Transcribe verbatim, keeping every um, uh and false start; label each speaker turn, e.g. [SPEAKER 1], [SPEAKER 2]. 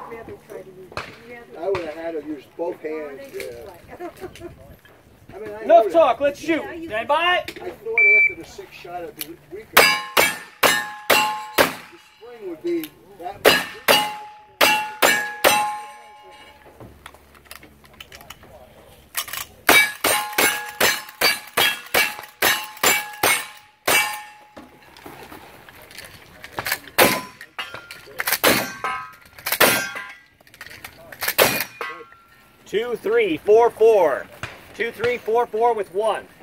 [SPEAKER 1] rather try to use.
[SPEAKER 2] I would have had to use both hands. Yeah. I mean, I
[SPEAKER 3] Enough talk. Let's shoot. Stand by.
[SPEAKER 2] I thought after the sixth shot of the weekend, the spring would be that much.
[SPEAKER 3] Two, three, four, four. Two, three, four, four with one.